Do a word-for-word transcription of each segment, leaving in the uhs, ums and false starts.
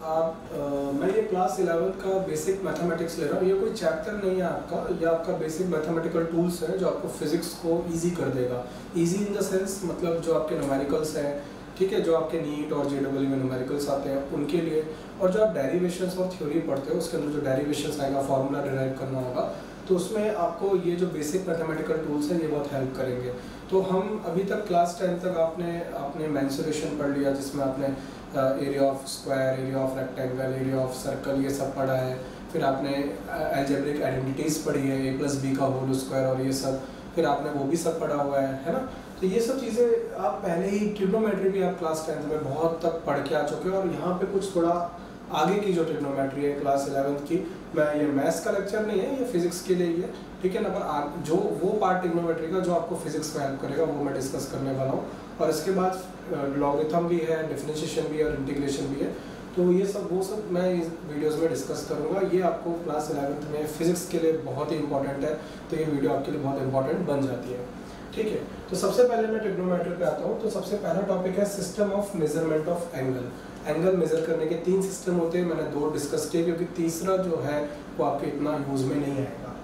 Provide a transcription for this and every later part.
आप आ, मैं ये क्लास इलेवेंथ का बेसिक मैथमेटिक्स ले रहा हूँ। ये कोई चैप्टर नहीं है आपका, ये आपका बेसिक मैथमेटिकल टूल्स हैं जो आपको फिजिक्स को इजी कर देगा। इजी इन द सेंस मतलब जो आपके न्यूमेरिकल्स हैं, ठीक है, जो आपके नीट और जेडब्ल्यू में न्यूमेरिकल्स आते हैं उनके लिए, और जो आप डेरिवेशंस और थ्योरी पढ़ते हो उसके अंदर जो डेरिवेशंस आएगा, फार्मूला डिराइव करना होगा, तो उसमें आपको ये जो बेसिक मैथमेटिकल टूल्स हैं ये बहुत हेल्प करेंगे। तो हम अभी तक क्लास टेंथ तक आपने आपने मेंसुरेशन पढ़ लिया, जिसमें आपने area of square, area of rectangle, area of circle, ये सब पढ़ा है। फिर आपने अलजेब्रिक आइडेंटिटीज़ पढ़ी है, ए प्लस बी का होल स्क्वायर और ये सब, फिर आपने वो भी सब पढ़ा हुआ है है ना। तो ये सब चीज़ें आप पहले ही, ट्रिग्नोमेट्री भी आप क्लास टेंथ में बहुत तक पढ़ के आ चुके हो। और यहाँ पे कुछ थोड़ा आगे की जो ट्रिग्नोमेट्री है क्लास इलेवेंथ की, मैं ये मैथ्स का लेक्चर नहीं है, ये फिजिक्स के लिए ही है, ठीक है ना। पर जो वो पार्ट ट्रिग्नोमेट्री का जो आपको फिजिक्स में हेल्प करेगा वो मैं डिस्कस करने वाला हूँ। और इसके बाद लॉगरिथम भी है, डिफरेंशिएशन भी है और इंटीग्रेशन भी है। तो ये सब वो सब मैं इस वीडियोज़ में डिस्कस करूँगा। ये आपको क्लास इलेवेंथ में फिजिक्स के लिए बहुत ही इंपॉर्टेंट है, तो ये वीडियो आपके लिए बहुत इंपॉर्टेंट बन जाती है, ठीक है। तो सबसे पहले मैं ट्रिग्नोमेट्री पे आता हूँ। तो सबसे पहला टॉपिक है system of measurement of angle. Angle measure करने के तीन सिस्टम होते हैं, मैंने दो डिस्कस किए क्योंकि तीसरा जो है वो आपके इतना यूज़ में नहीं आएगा।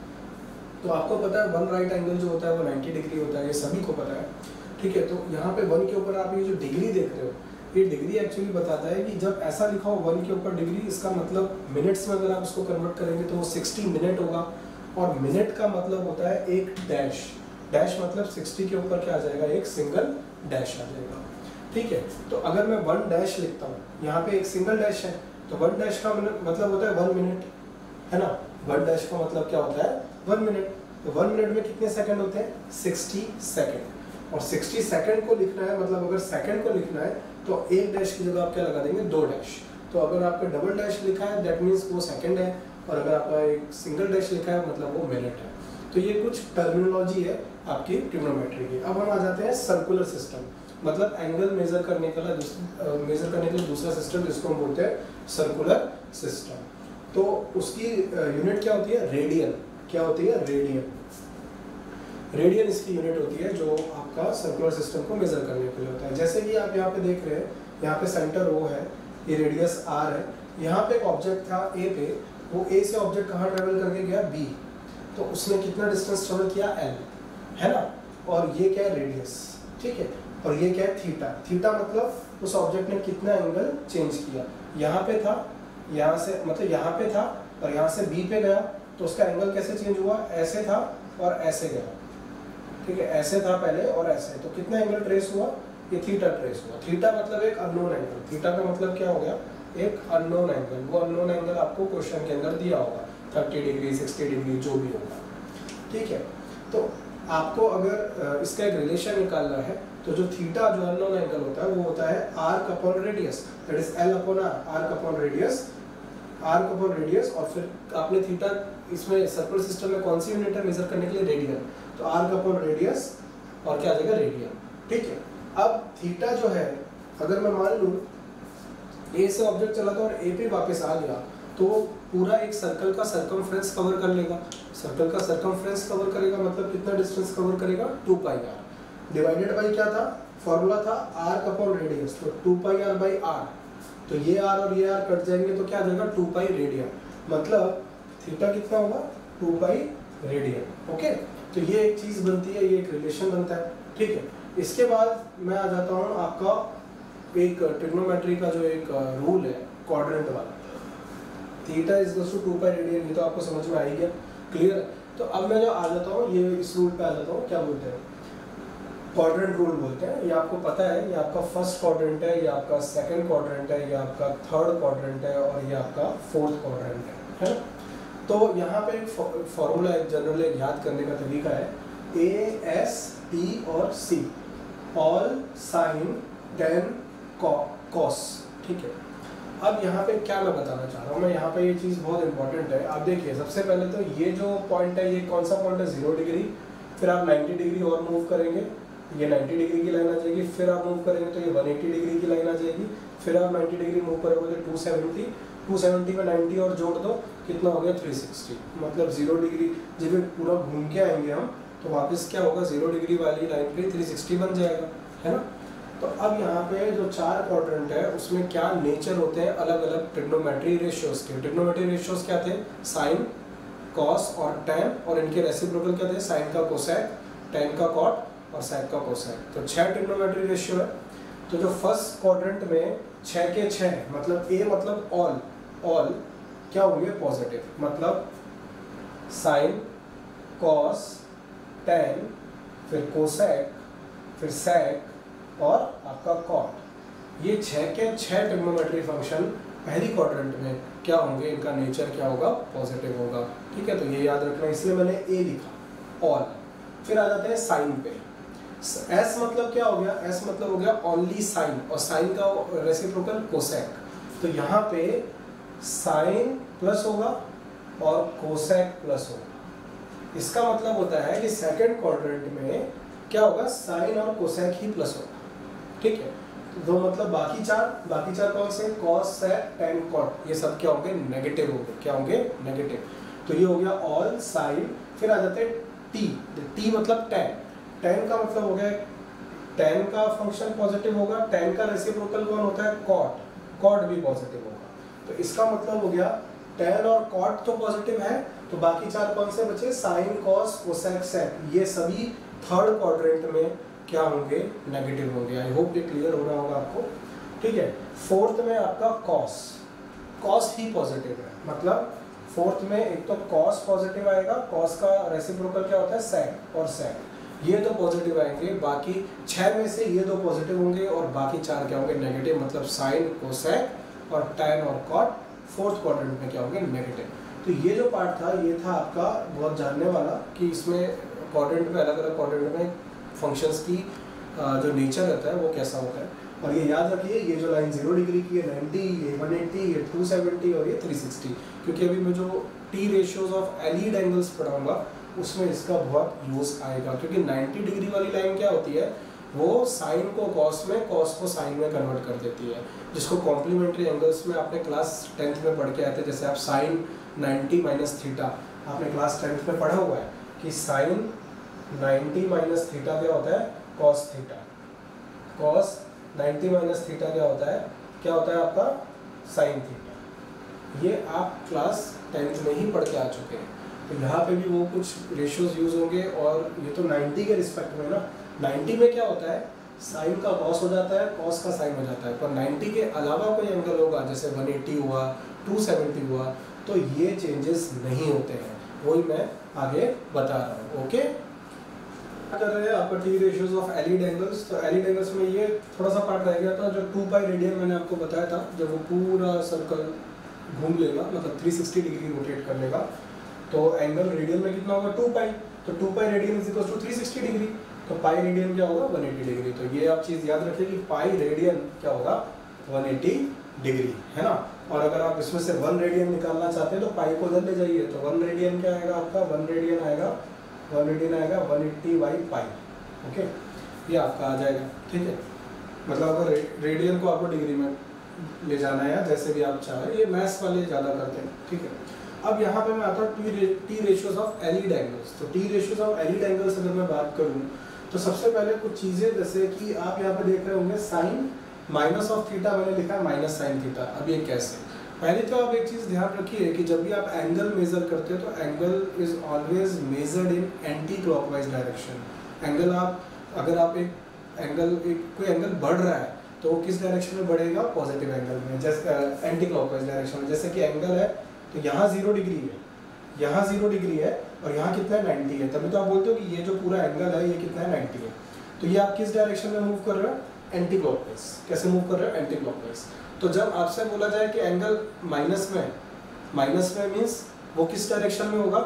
तो आपको पता है वन राइट एंगल जो होता है वो नाइन्टी डिग्री होता है, ये सभी को पता है, ठीक है। तो यहाँ पे वन के ऊपर आप ये जो डिग्री देख रहे हो, ये डिग्री एक्चुअली बताता है कि जब ऐसा लिखा हो वन के ऊपर डिग्री, इसका मतलब मिनट्स में अगर आप इसको कन्वर्ट करेंगे तो वो सिक्सटी मिनट होगा। और मिनट का मतलब होता है एक डैश। डैश मतलब सिक्सटी के ऊपर क्या आ जाएगा, एक सिंगल डैश आ जाएगा, ठीक है। तो अगर मैं वन डैश लिखता हूँ, यहाँ पे एक सिंगल डैश है, तो वन डैश का मतलब होता है वन मिनट, है ना। वन डैश का मतलब क्या होता है, वन मिनट। तो वन मिनट में कितने सेकंड होते हैं, सिक्सटी सेकंड। और सिक्सटी सेकंड को लिखना है, मतलब अगर सेकंड को लिखना है तो एक डैश की जगह आप क्या लगा देंगे, दो डैश। तो अगर आपका डबल डैश लिखा है दैट मीन्स वो सेकंड है, और अगर आपका एक सिंगल डैश लिखा है मतलब वो मिनट है। तो ये कुछ टर्मिनोलॉजी है आपकी ट्रिग्नोमेट्री की। अब हम आ जाते हैं सर्कुलर सिस्टम, मतलब एंगल मेजर करने के लिए मेजर करने के लिए दूसरा सिस्टम जिसको हम बोलते हैं सर्कुलर सिस्टम। तो उसकी यूनिट क्या होती है, रेडियन। क्या होती है, रेडियन। रेडियन इसकी यूनिट होती है जो आपका सर्कुलर सिस्टम को मेजर करने के लिए होता है। जैसे कि आप यहाँ पे देख रहे हैं, यहाँ पे सेंटर O है, ये रेडियस R है। यहाँ पे एक ऑब्जेक्ट था A पे, वो A से ऑब्जेक्ट कहाँ ट्रेवल करके गया, B। तो उसने कितना डिस्टेंस ट्रेवल किया, L, है ना। और ये क्या है, रेडियस, ठीक है। और ये क्या है, थीटा। थीटा मतलब उस ऑब्जेक्ट ने कितना एंगल चेंज किया। यहाँ पे था, यहाँ से मतलब यहाँ पे था और यहाँ से B पे गया, तो उसका एंगल कैसे चेंज हुआ, ऐसे था और ऐसे गया, ठीक है। ऐसे था पहले और ऐसे, तो कितना एंगल ट्रेस हुआ, ये थीटा ट्रेस हुआ। थीटा मतलब एक अननोन एंगल। थीटा का मतलब क्या हो गया, एक अननोन एंगल। वो अननोन एंगल आपको क्वेश्चन के अंदर दिया होगा, थर्टी डिग्री, सिक्सटी डिग्री, जो भी होगा, ठीक है। तो आपको अगर इसका एक रिलेशन निकालना है, तो जो थीटा जो अननोन एंगल होता है वो होता है arc upon radius, that is L upon R. Arc upon radius, arc upon radius. और फिर आपने थीटा, इसमें सर्कुलर सिस्टम में कौन सी यूनिट है मेजर करने के लिए, रेडियन। तो आर्क अपॉन रेडियस और क्या आ जाएगा, रेडियन, ठीक है। अब थीटा जो है, अगर मैं मान लूँ ए से ऑब्जेक्ट चला था और ए पे वापस आ गया, तो पूरा एक सर्कल का सर्कमफ्रेंस कवर कर लेगा। सर्कल का सर्कमफ्रेंस कवर करेगा मतलब कितना डिस्टेंस कवर करेगा, two pi R. Divided by क्या था, फॉर्मूला था आर्क अपॉन रेडियस, तो two pi R by R. तो ये आर और ये आर कट जाएंगे तो क्या आ जाएगा, टू पाई रेडियन। मतलब थीटा कितना होगा, टू पाई रेडियन, ओके। तो ये एक चीज़ बनती है, ये एक रिलेशन बनता है, ठीक है। इसके बाद मैं आ जाता हूँ आपका एक ट्रिग्नोमेट्री का जो एक रूल है, क्वाड्रेंट वाला। Theta is equals to two pi radian, ये तो आपको समझ में आ ही गया, क्लियर। तो अब मैं जो आ जाता हूँ, ये इस रूल पे आ जाता हूँ, क्या बोलते हैं, क्वाड्रेंट रूल बोलते हैं। ये आपको पता है, ये आपका फर्स्ट क्वाड्रेंट है, ये आपका सेकंड क्वाड्रेंट है, ये आपका थर्ड क्वाड्रेंट है और ये आपका फोर्थ क्वाड्रेंट है, है ना। तो यहाँ पे एक फॉर्मूला, एक जनरल एक याद करने का तरीका है, ए एस टी और C, all sine tan cos, ठीक है। अब यहाँ पे क्या मैं बताना चाह रहा हूँ, मैं यहाँ पे ये चीज़ बहुत इंपॉर्टेंट है। आप देखिए, सबसे पहले तो ये जो पॉइंट है, ये कौन सा पॉइंट है, जीरो डिग्री। फिर आप नाइन्टी डिग्री और मूव करेंगे, ये नाइन्टी डिग्री की लाइन आ जाएगी। फिर आप मूव करेंगे तो ये वन एटी डिग्री की लाइन आ जाएगी। फिर आप नाइन्टी डिग्री मूव करोगे तो टू सेवेंटी, टू सेवेंटी में नाइन्टी और जोड़ दो, कितना हो गया, थ्री सिक्सटी। मतलब जीरो डिग्री जब पूरा घूम के आएंगे हम, तो वापस क्या होगा, जीरो डिग्री वाली लाइन पे थ्री सिक्सटी बन जाएगा, है ना। तो अब यहाँ पे जो चार क्वाड्रेंट है उसमें क्या नेचर होते हैं अलग अलग ट्रिग्नोमेट्री रेशियोज के। ट्रिग्नोमेट्री रेशियोज क्या थे, साइन, कॉस और टैन, और इनके रेसिप्रोकल क्या थे, साइन का कोसेक, टैन का कॉट और सेक का कोसेक। तो छह ट्रिग्नोमेट्री रेशियो है। तो जो फर्स्ट क्वाड्रेंट में छः के छः, मतलब ए मतलब ऑल, ऑल क्या होंगे पॉजिटिव, मतलब साइन, कॉस, टैन, फिर कोसेक, फिर सेक और आपका कॉट। ये छः के छः ट्रिग्नोमेट्री फंक्शन पहली क्वाड्रेंट में क्या होंगे, इनका नेचर क्या होगा, पॉजिटिव होगा। ठीक है, तो ये याद रखना, इसलिए मैंने ए लिखा, ऑल। फिर आ जाते हैं साइन पे। एस मतलब क्या हो गया, एस मतलब हो गया ओनली साइन, और साइन का रेसिप्रोकल कोसेक। तो यहाँ पे साइन प्लस होगा और कोसेक प्लस होगा। इसका मतलब होता है कि सेकंड क्वाड्रेंट में क्या होगा, साइन और कोसेक ही प्लस होगा। ठीक है, तो दो मतलब बाकी चार, बाकी चार कौन से, कॉस, सेक, टैन, कॉट, ये सब क्या होंगे, नेगेटिव होंगे। क्या होंगे, नेगेटिव। तो ये हो गया ऑल, साइन। फिर आ जाते हैं टी, टी मतलब टैन। टैन का मतलब हो गया, टैन का फंक्शन पॉजिटिव होगा, टैन का रेसिप्रोकल कौन होता है, कॉट, कॉट भी पॉजिटिव होगा। तो इसका मतलब हो गया टैन और कॉट तो पॉजिटिव है, तो बाकी चार कौन से बचे, साइन, कॉस, कोसेक, सेक, ये सभी थर्ड क्वाड्रेंट में क्या होंगे, नेगेटिव होंगे। आई होप ये क्लियर हो रहा होगा आपको। ठीक है, फोर्थ में आपका कॉस, कॉस ही पॉजिटिव है, मतलब फोर्थ में एक तो कॉस पॉजिटिव आएगा, कॉस का रेसिप्रोकल क्या होता है, सेक और सेक, ये तो पॉजिटिव आएंगे। बाकी छह में से ये दो पॉजिटिव होंगे और बाकी चार क्या होंगे, नेगेटिव, मतलब साइन, कोसेक और टैन और कॉट फोर्थ क्वाड्रेंट में क्या होंगे, नेगेटिव। तो ये जो पार्ट था ये था आपका बहुत जानने वाला कि इसमें क्वाड्रेंट में, अलग अलग क्वाड्रेंट में फंक्शंस की जो नेचर रहता है वो कैसा होता है। और ये याद रखिए, ये जो लाइन जीरो डिग्री की है नाइन्टी, ये वन एट्टी, ये टू सेवेंटी और ये थ्री सिक्सटी, क्योंकि अभी मैं जो T ratios of allied angles पढ़ाऊंगा उसमें इसका बहुत यूज आएगा। क्योंकि नाइन्टी डिग्री वाली लाइन क्या होती है, वो साइन को कॉस में, कॉस को साइन में कन्वर्ट कर देती है, जिसको कॉम्प्लीमेंट्री एंगल्स में आपने क्लास टेंथ में पढ़ के आए थे। जैसे आप साइन नाइन्टी माइनस थीटा आपने क्लास टेंथ में पढ़ा हुआ है कि साइन नाइन्टी माइनस थीटा क्या होता है, cos theta, cos ninety minus theta क्या होता है, क्या होता है आपका साइन थीटा। ये आप क्लास टेंथ में ही पढ़ के आ चुके हैं। तो यहाँ पे भी वो कुछ रेशियोज यूज होंगे, और ये तो नाइन्टी के रिस्पेक्ट में ना, नाइन्टी में क्या होता है, साइन का कॉस हो जाता है, कॉस का साइन हो जाता है। पर नाइन्टी के अलावा कोई एंगल होगा, जैसे वन एट्टी हुआ, टू सेवेंटी हुआ, तो ये चेंजेस नहीं होते हैं, वही मैं आगे बता रहा हूँ। ओके, कर रहे हैं आपका T ratios of allied angles. तो एलीड एंगल्स में ये थोड़ा सा पार्ट रह गया था, जो टू पाई रेडियन मैंने आपको बताया था, जब वो पूरा सर्कल घूम लेगा, मतलब थ्री सिक्सटी डिग्री रोटेट कर लेगा, तो एंगल रेडियन में कितना होगा, टू पाई। तो two pi radian is equal to three sixty degree, तो पाई रेडियन क्या होगा, वन एटी डिग्री। तो ये आप चीज़ याद रखिए कि पाई रेडियन क्या होगा, वन एटी डिग्री, है ना। और अगर आप इसमें से वन रेडियन निकालना चाहते हैं तो पाई को इधर ले जाइए, तो वन रेडियन क्या आएगा आपका, वन रेडियन आएगा, वन रेडियन आएगा one eighty by pi. Okay, ये आपका आ जाएगा। ठीक है, मतलब अगर रेडियन को आपको डिग्री में ले जाना है, जैसे भी आप चाहें, ये मैथ्स वाले ज़्यादा करते हैं। ठीक है, अब यहाँ पे मैं आता हूँ T T ratios of allied angles. तो T ratios of allied angles अगर मैं बात करूँ तो सबसे पहले कुछ चीज़ें, जैसे कि आप यहाँ पे देख रहे होंगे साइन माइनस ऑफ थीटा, मैंने लिखा है माइनस साइन थीटा। अब ये कैसे, पहले तो आप एक चीज़ ध्यान रखिए कि जब भी आप एंगल मेजर करते हो तो angle is always measured in anti clockwise direction. Angle आप, अगर आप एक एंगल, एक कोई एंगल बढ़ रहा है तो वो किस डायरेक्शन में बढ़ेगा, पॉजिटिव एंगल में, जैसे एंटी क्लॉकवाइज डायरेक्शन में। जैसे कि एंगल है तो यहाँ जीरो डिग्री है, यहाँ जीरो डिग्री है और यहाँ कितना है, नाइन्टी है, तभी तो आप बोलते हो कि ये जो पूरा एंगल है ये कितना है, नाइन्टी है। तो ये आप किस डायरेक्शन में मूव कर रहे हो, एंटी क्लॉकवाइज। कैसे मूव कर रहे हो, एंटी क्लॉकवाइज। तो जब आपसे बोला जाए कि एंगल माइनस में, माइनस में मीन्स वो किस डायरेक्शन में होगा,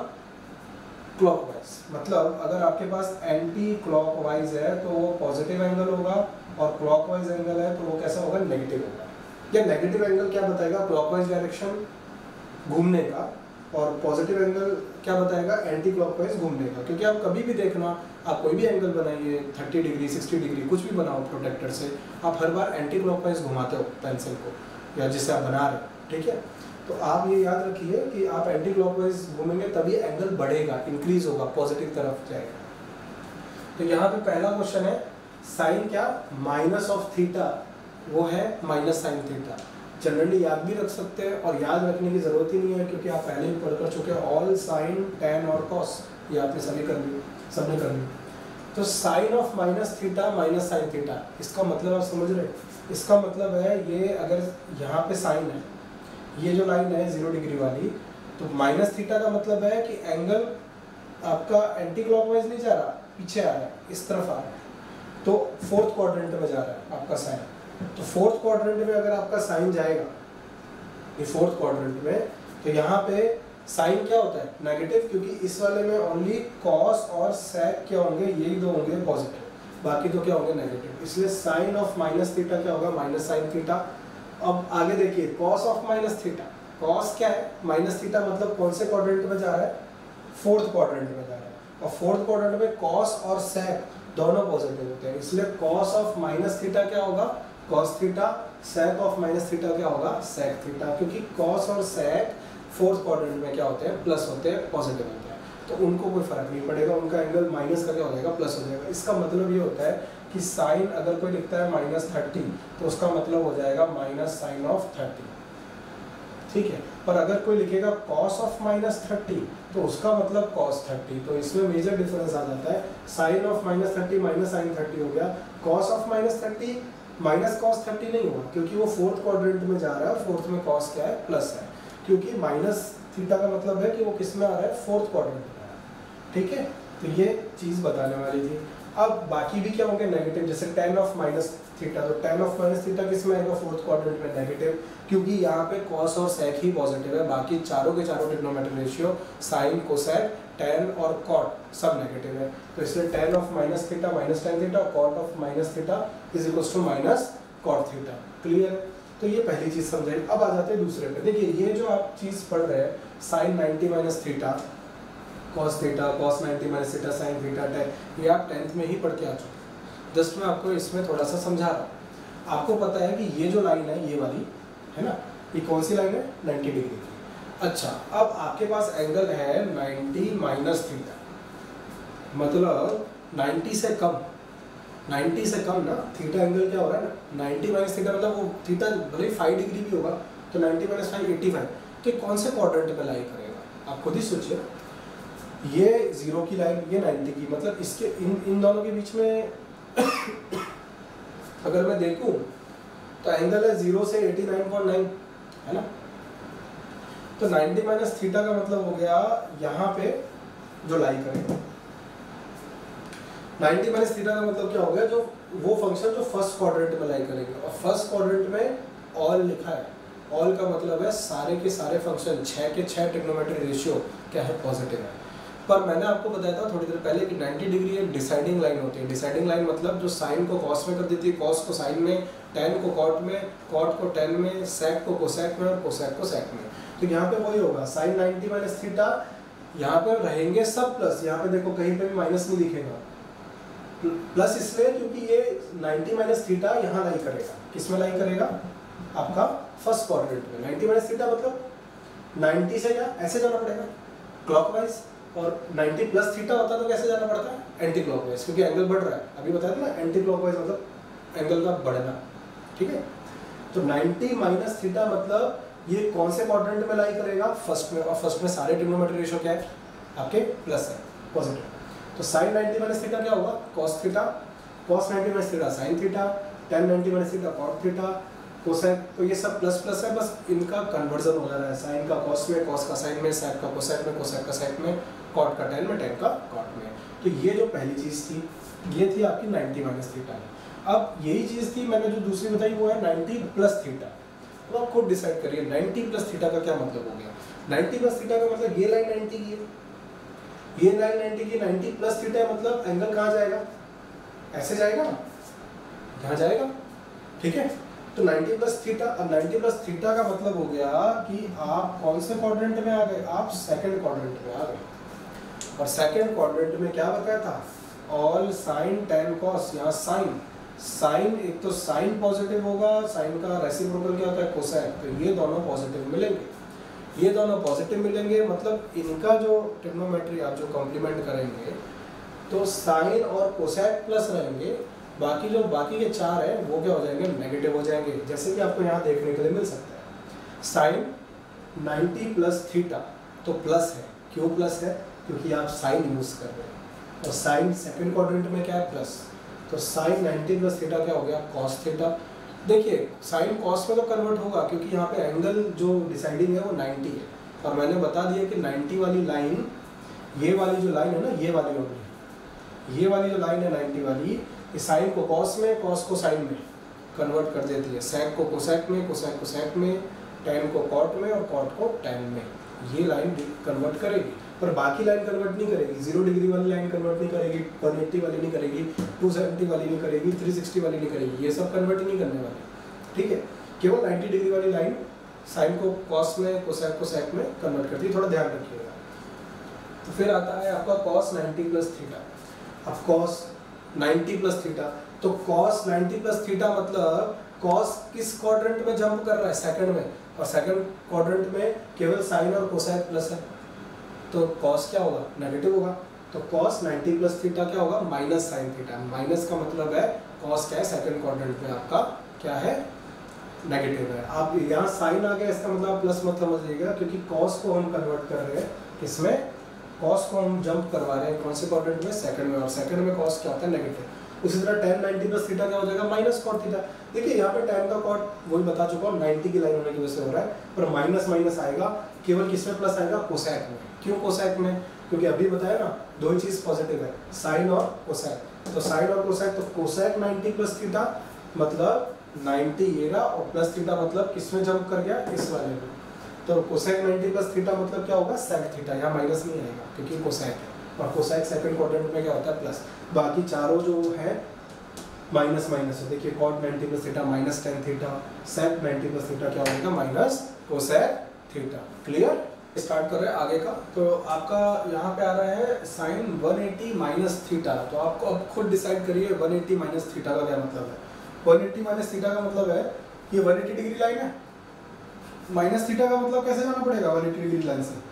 क्लॉकवाइज। मतलब अगर आपके पास एंटी क्लॉकवाइज है तो वो पॉजिटिव एंगल होगा, और क्लॉकवाइज एंगल है तो वो कैसा होगा, नेगेटिव होगा। या नेगेटिव एंगल क्या बताएगा, क्लॉकवाइज डायरेक्शन घूमने का, और पॉजिटिव एंगल क्या बताएगा, एंटी क्लॉकवाइज घूमने का। क्योंकि आप कभी भी देखना, आप कोई भी एंगल बनाइए, थर्टी डिग्री, सिक्सटी डिग्री, कुछ भी बनाओ प्रोटेक्टर से, आप हर बार एंटी क्लॉकवाइज घुमाते हो पेंसिल को, या जिसे आप बना रहे हो। ठीक है, तो आप ये याद रखिए कि आप एंटी क्लॉकवाइज घूमेंगे तभी एंगल बढ़ेगा, इंक्रीज होगा, पॉजिटिव तरफ जाएगा। तो यहाँ पे पहला क्वेश्चन है साइन क्या, माइनस ऑफ थीटा, वो है माइनस साइन थीटा। जनरली याद भी रख सकते हैं और याद रखने की जरूरत ही नहीं है क्योंकि आप पहले ही पढ़ कर चुके हैं ऑल साइन टेन और कॉस, ये आपने सभी कर ली, सबने कर ली। तो sine of minus theta minus sine theta, इसका मतलब आप समझ रहे हैं, इसका मतलब है ये अगर यहाँ पे साइन है, ये जो लाइन है जीरो डिग्री वाली, तो माइनस थीटा का मतलब है कि एंगल आपका एंटी क्लॉकवाइज नहीं जा रहा, पीछे आ रहा है, इस तरफ आ रहा है, तो फोर्थ क्वाड्रेंट में जा रहा है आपका साइन। तो फोर्थ क्वाड्रेंट में अगर आपका साइन जाएगा, ये फोर्थ क्वाड्रेंट में, तो यहाँ पे साइन क्या होता है, नेगेटिव, क्योंकि इस वाले में ओनली कॉस और सेक क्या होंगे, यही दो होंगे पॉजिटिव, बाकी तो क्या होंगे नेगेटिव। इसलिए साइन ऑफ माइनस थीटा क्या होगा, माइनस साइन थीटा। अब आगे देखिए cos of minus theta, cos क्या है, माइनस थीटा मतलब कौन से क्वाड्रेंट में जा रहा है, फोर्थ क्वाड्रेंट में जा रहा है, और फोर्थ क्वाड्रेंट में कॉस और सेक दोनों पॉजिटिव होते हैं, इसलिए कॉस ऑफ माइनस थीटा क्या होगा, cos theta, sec of minus theta क्या होगा, सेक थीटा, क्योंकि कॉस और सेक फोर्थ क्वाड्रेंट में क्या होते हैं, प्लस होते हैं, पॉजिटिव होते हैं, तो उनको कोई फर्क नहीं पड़ेगा, उनका एंगल माइनस का क्या हो जाएगा, प्लस हो जाएगा। इसका मतलब ये होता है कि साइन अगर कोई लिखता है माइनस थर्टी तो उसका मतलब हो जाएगा माइनस साइन ऑफ थर्टी, ठीक है। पर अगर कोई लिखेगा कॉस ऑफ माइनस थर्टी तो उसका मतलब कॉस थर्टी, तो इसमें मेजर डिफरेंस आ जाता है। Sine of minus thirty minus sine thirty हो गया, cos of minus thirty minus cos thirty नहीं हुआ, क्योंकि वो फोर्थ क्वाड्रेंट में जा रहा है, फोर्थ में कॉस क्या है, प्लस है, क्योंकि माइनस थीटा का मतलब है कि वो किस में आ रहा है, फोर्थ क्वाड्रेंट में आ रहा है, ठीक है। तो ये चीज़ बताने वाली थी। अब बाकी भी क्या होंगे, नेगेटिव, जैसे टेन ऑफ माइनस थीटा, तो टेन ऑफ माइनस थीटा किस में आएगा, फोर्थ क्वाड्रेंट में, नेगेटिव, क्योंकि यहाँ पे कॉस और सेक ही पॉजिटिव है, बाकी चारों के चारों trigonometric ratio sine, cosec, tan और कॉट सब नेगेटिव है, तो इसलिए tan of minus theta minus tan theta, cot of minus theta is equal to minus cot theta. Clear है, तो ये पहली चीज समझाई। अब आ जाते हैं दूसरे पे। देखिए ये जो आप चीज पढ़ रहे हैं, sine ninety minus theta cos theta, cos ninety minus theta sine theta tan, ये आप टेंथ में ही पढ़ के आ चुके हैं। जस्ट मैं आपको इसमें थोड़ा सा समझा रहा हूँ। आपको पता है कि ये जो लाइन है, ये वाली है ना, ये कौन सी लाइन है, नाइन्टी डिग्री की। अच्छा, अब आपके पास एंगल है नाइन्टी माइनस थीटा, मतलब नाइन्टी से कम, नाइन्टी से कम ना, थीटा एंगल क्या हो रहा है ना, नाइन्टी माइनस थीटा मतलब वो थीटा भले फाइव डिग्री भी होगा, तो ninety minus five eighty five, तो कौन से क्वाड्रेंट में लाई करेगा, आप खुद ही सोचिए। ये जीरो की लाइन, ये नाइन्टी की, मतलब इसके इन इन दोनों के बीच में अगर मैं देखूं तो एंगल है जीरो से एटी नाइन पॉइंट नाइन, है ना। तो नाइन्टी माइनस थीटा का मतलब हो गया यहाँ पे जो लाई करेगा, नाइन्टी माइनस थीटा का मतलब क्या हो गया, जो वो फंक्शन जो फर्स्ट क्वाड्रेंट में लाई करेंगे, और फर्स्ट क्वाड्रेंट में ऑल लिखा है, ऑल का मतलब है सारे के सारे फंक्शन, छः के छः ट्रिग्नोमेट्रिक रेशियो क्या है, पॉजिटिव है। पर मैंने आपको बताया था थोड़ी देर पहले कि नाइन्टी डिग्री एक डिसाइडिंग लाइन होती है। डिसाइडिंग लाइन मतलब जो साइन को कॉस में कर देती है, कॉस को साइन में, टेन को कॉट में, कॉट को टेन में, सेक को कोसेक में और कोसेक को सेक में। तो यहाँ पे वही होगा, साइन नाइन्टी माइनस थीटा, यहाँ पे रहेंगे सब प्लस, यहाँ पे देखो कहीं पे भी माइनस नहीं दिखेगा, प्लस इसलिए क्योंकि ये नाइन्टी माइनस थीटा यहाँ लाई करेगा, किसमें लाई करेगा, आपका फर्स्ट क्वाड्रेंट में। नाइन्टी माइनस थीटा मतलब नाइन्टी से क्या ऐसे जाना पड़ेगा क्लॉकवाइज, और नाइन्टी प्लस थीटा होता तो कैसे जाना पड़ता है, एंटी क्लॉकवाइज, क्योंकि एंगल बढ़ रहा है, अभी बताया था ना, एंटी क्लॉकवाइज मतलब एंगल का बढ़ना, ठीक है। तो नाइन्टी माइनस थीटा मतलब ये कौन से क्वाड्रेंट में लाई करेगा, फर्स्ट में, और फर्स्ट में सारे ट्रिग्नोमेट्रिक रेशियो क्या है, आपके प्लस है, पॉजिटिव। तो साइन नाइन्टी माइनस थीटा क्या होगा, cos theta, cos ninety minus theta sine theta, tan ninety minus theta cot theta, cosec, तो ये सब प्लस प्लस है, बस इनका कन्वर्जन हो जा रहा है, साइन का कॉस में, कॉस का साइन में, सेक का कोसेक में, कोसेक का सेक में, कॉट का टेन में, टेन का कॉट में। तो ये जो पहली चीज़ थी, ये थी आपकी नाइन्टी माइनस थीटा। अब यही चीज़ थी मैंने जो दूसरी बताई, वो है नाइन्टी प्लस थीटा। तो आप खुद डिसाइड करिए नाइन्टी प्लस थीटा का क्या मतलब हो गया। नाइन्टी प्लस थीटा का मतलब ये लाइन नाइन्टी की है, ये लाइन नाइन्टी की, नाइन्टी प्लस थीटा मतलब एंगल कहाँ जाएगा, ऐसे जाएगा ना, यहाँ जाएगा, ठीक है। तो नाइन्टी प्लस थीटा, अब नाइन्टी प्लस थीटा का मतलब हो गया कि आप कौन से क्वाड्रेंट में आ गए, आप सेकंड क्वाड्रेंट में आ गए। और सेकंड क्वाड्रेंट में क्या बताया था, ऑल साइन टेन कॉस, यहाँ साइन, साइन एक तो साइन पॉजिटिव होगा, साइन का रेसिप्रोकल क्या होता है, कोसेक, तो ये दोनों पॉजिटिव मिलेंगे, ये दोनों पॉजिटिव मिलेंगे, मतलब इनका जो ट्रिग्नोमेट्री आप जो कॉम्प्लीमेंट करेंगे तो साइन और कोसेक प्लस रहेंगे, बाकी जो बाकी के चार है वो क्या हो जाएंगे, नेगेटिव हो जाएंगे, जैसे कि आपको यहाँ देखने के लिए मिल सकता है। साइन नाइन्टी प्लस थीटा तो प्लस है, क्यों प्लस है, क्योंकि आप साइन यूज कर रहे हैं, और साइन सेकंड क्वाड्रेंट में क्या है, प्लस। तो साइन नाइन्टी प्लस थीटा क्या हो गया, कॉस थीटा। देखिए साइन कॉस में तो कन्वर्ट होगा, क्योंकि यहाँ पे एंगल जो डिसाइडिंग है वो नाइन्टी है, और मैंने बता दिया कि नाइन्टी वाली लाइन, ये वाली जो लाइन है ना, ये वाली होगी, ये वाली जो लाइन है नाइन्टी वाली, इस साइन को कॉस में, कॉस को साइन में कन्वर्ट कर देती है, सेक को कोसेक में, कोसेक को सेक में, टेन को कॉट में, और कॉट को टेन में, ये लाइन कन्वर्ट करेगी। पर बाकी लाइन कन्वर्ट नहीं करेगी, जीरो डिग्री वाली लाइन कन्वर्ट नहीं करेगी, वन एट्टी वाली नहीं करेगी, टू सेवेंटी वाली नहीं करेगी, थ्री सिक्सटी वाली नहीं करेगी, ये सब कन्वर्ट नहीं करने वाले, ठीक है। केवल नाइन्टी डिग्री वाली लाइन साइन को कॉस में, कोसेक को सेक में कन्वर्ट करती है, थोड़ा ध्यान रखिएगा। तो फिर आता है आपका कॉस नाइन्टी प्लस थीटा। अब कॉस नाइन्टी प्लस थीटा, तो कॉस नाइन्टी प्लस थीटा मतलब कॉस किस क्वाड्रेंट में जंप कर रहा है, सेकंड में, और सेकंड क्वाड्रेंट में केवल साइन और कोसाइन प्लस है, तो कॉस क्या होगा, नेगेटिव होगा। तो कॉस नाइन्टी प्लस थीटा क्या होगा, माइनस साइन थीटा। माइनस का मतलब है कॉस क्या है, सेकंड क्वाड्रेंट में आपका क्या है, नेगेटिव है। आप यहाँ साइन आ गया, इसका मतलब प्लस मत समझिएगा, क्योंकि कॉस को हम कन्वर्ट कर रहे हैं किसमें, कॉस को हम जंप करवा रहे हैं कौन से क्वाड्रेंट में, सेकंड में, और सेकंड में कॉस क्या होता है, नेगेटिव। उसी तरह टेन नाइन्टी प्लस थीटा क्या हो जाएगा, माइनस कॉट थीटा। देखिए यहाँ पे टेन का कॉट वही बता चुका हूँ, नाइन्टी की लाइन होने की वजह से हो रहा है, पर माइनस माइनस आएगा, केवल किसमें प्लस आएगा, कोसेक में। क्यों कोसेक में, क्योंकि अभी बताया ना दो ही चीज पॉजिटिव है, साइन और कोसेक। तो साइन और कोसेक, तो कोसेक नाइन्टी प्लस थीटा मतलब नाइन्टी ये रहा, और प्लस थीटा मतलब किसमें जंप कर गया, इस वाले में। तो कोसेक नाइन्टी प्लस थीटा मतलब क्या होगा, सेक थीटा। यहाँ माइनस नहीं आएगा क्योंकि कोसेक है, और कोसेक सेकंड क्वाड्रेंट में क्या होता है, प्लस। बाकी चारों जो है माइनस माइनस है। देखिए cot ninety plus theta minus tan theta, sec ninety plus theta क्या होगा, minus cosec theta. Clear. Start कर रहे हैं आगे का। तो आपका यहाँ पे आ रहा है sine one eighty minus theta. तो आपको अब खुद डिसाइड करिए वन एटी माइनस थीटा का क्या मतलब है। वन एटी माइनस थीटा का मतलब है ये वन एटी डिग्री लाइन है, माइनस थीटा का मतलब कैसे जाना पड़ेगा, वन एटी डिग्री लाइन से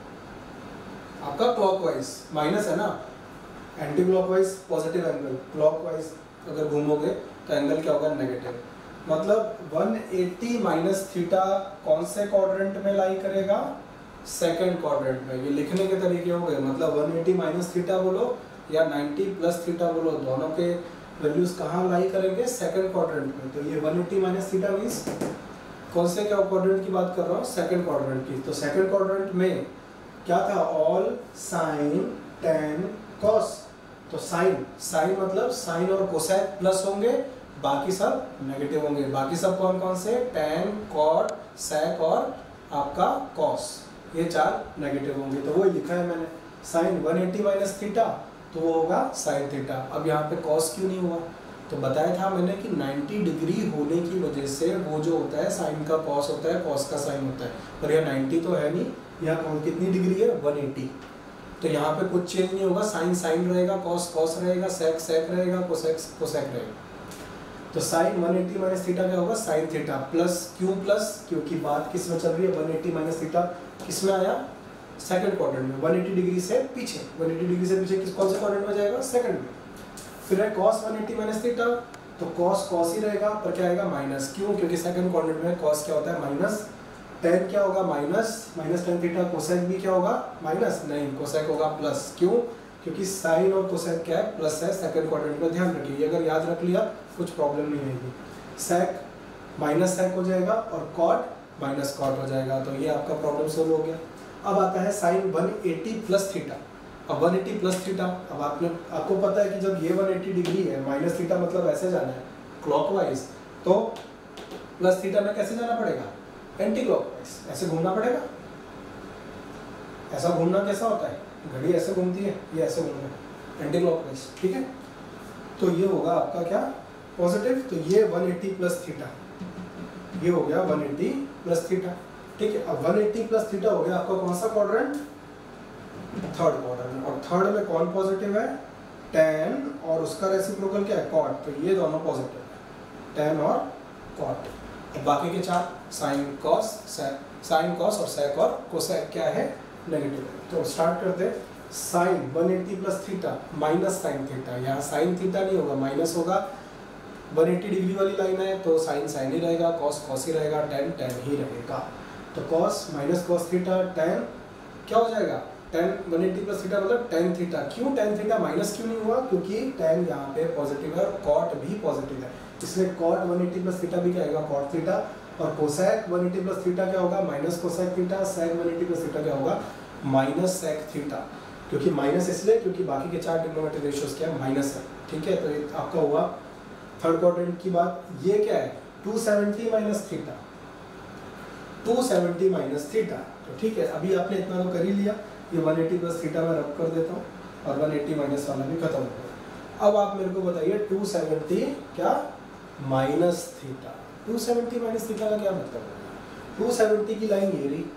आपका क्लॉकवाइज, माइनस है ना, anti clockwise positive angle, clockwise अगर घूमोगे तो एंगल क्या होगा, नेगेटिव। मतलब वन एटी माइनस थीटा कौन से क्वाड्रेंट में लाई करेगा, सेकंड क्वाड्रेंट में। ये लिखने के तरीके हो गए, मतलब वन एटी माइनस थीटा बोलो या नाइन्टी प्लस थीटा बोलो, दोनों के वैल्यूज कहाँ लाई करेंगे, सेकंड क्वाड्रेंट में। तो ये one eighty minus theta means कौन से क्या क्वाड्रेंट की बात कर रहा हूँ, सेकंड क्वाड्रेंट की। तो सेकंड क्वाड्रेंट में क्या था, ऑल साइन टेन कॉस। तो साइन साइन मतलब साइन और कोसेक प्लस होंगे, बाकी सब नेगेटिव होंगे। बाकी सब कौन कौन से, टेन, कॉट, सेक और आपका कॉस, ये चार नेगेटिव होंगे। तो वही लिखा है मैंने, sine one eighty minus theta तो वो होगा साइन थीटा। अब यहाँ पे कॉस क्यों नहीं हुआ, तो बताया था मैंने कि नाइन्टी डिग्री होने की वजह से वो जो होता है साइन का कॉस होता है, कॉस का साइन होता है। पर यह नाइन्टी तो है नहीं, यहाँ कितनी डिग्री है, वन एटी। तो यहाँ पे कुछ चेंज नहीं होगा, साइन साइन रहेगा, कॉस कॉस रहेगा, सेक सेक रहेगा, कोसेक कोसेक रहेगा। तो sine one eighty minus theta क्या होगा, साइन थीटा प्लस। क्यों प्लस, क्योंकि बात किस में चल रही है, वन एटी माइनस थीटा किस में आया, सेकंड क्वाड्रेंट में, वन एटी डिग्री से पीछे। वन एटी डिग्री से पीछे किस कौन से क्वाड्रेंट में जाएगा, सेकंड में। फिर है cos one eighty minus theta, तो कॉस कॉस ही रहेगा, पर क्या आएगा, माइनस। क्यों, क्योंकि सेकंड क्वाड्रेंट में कॉस क्या होता है, माइनस। टेन क्या होगा, minus, minus tan theta. Cosec भी क्या होगा, माइनस, नहीं कोसेक होगा प्लस। क्यों, क्योंकि साइन और कोसेक क्या है, प्लस है सेकंड क्वाड्रेंट में। ध्यान रखिए, अगर याद रख लिया कुछ प्रॉब्लम नहीं आएगी। सेक माइनस सेक हो जाएगा और कॉट माइनस कॉट हो जाएगा। तो ये आपका प्रॉब्लम सोल्व हो गया। अब आता है sine one eighty plus theta. अब वन एटी प्लस थीटा, अब आपने आपको पता है कि जब ये वन एटी डिग्री है, माइनस थीटा मतलब ऐसे जाना है क्लॉकवाइज, तो प्लस थीटा में कैसे जाना पड़ेगा, एंटी क्लॉकवाइज, ऐसे घूमना पड़ेगा। ऐसा घूमना कैसा होता है, घड़ी ऐसे घूमती है, ये ऐसे घूमना है, एंटी क्लॉकवाइज, ठीक है। तो ये होगा आपका क्या, पॉजिटिव। तो ये वन एटी प्लस थीटा, ये हो गया वन एटी प्लस थीटा, ठीक है। अब वन एटी प्लस थीटा हो गया आपका कौन सा क्वाड्रेंट, थर्ड क्वाड्रेंट। और थर्ड में कौन पॉजिटिव है, टेन, और उसका रेसिप्रोकल क्या है, कॉट। तो ये दोनों पॉजिटिव है, टेन और कॉट। अब बाकी के चार साइन कॉस, साइन कॉस और सेक और कोसेक क्या है, नेगेटिव है। तो स्टार्ट करते, sine one eighty plus theta minus sine theta. यहाँ साइन थीटा नहीं होगा, माइनस होगा। वन एटी डिग्री वाली लाइन है तो साइन साइन ही रहेगा, कॉस कॉस ही रहेगा, टेन टेन ही रहेगा। तो cos minus cos theta tan क्या हो जाएगा, tan one eighty plus theta मतलब टेन थीटा। क्यों टेन थीटा माइनस क्यों नहीं हुआ, क्योंकि टेन यहाँ पे पॉजिटिव है और कॉट भी पॉजिटिव है, इसलिए cot one eighty plus theta भी क्या आएगा, कॉट थीटा। और cosec one eighty plus theta क्या होगा, minus cosec theta. Sec one eighty plus theta क्या होगा, माइनस सेक थीटा। क्योंकि माइनस इसलिए क्योंकि बाकी के चार ट्रिग्नोमेट्रिक रेशियोज क्या है, माइनस है। ठीक है, तो ये आपका हुआ थर्ड क्वाड्रेंट की बात। ये क्या है, two seventy minus theta, two seventy minus theta. तो ठीक है, अभी आपने इतना तो कर ही लिया। ये वन एटी प्लस थीटा में रब कर देता हूँ और वन एटी माइनस वाला भी खत्म हो गया। अब आप मेरे को बताइए टू सेवेंटी क्या minus theta, two seventy minus theta का क्या मतलब है। टू सेवेंटी की लाइन ये रही,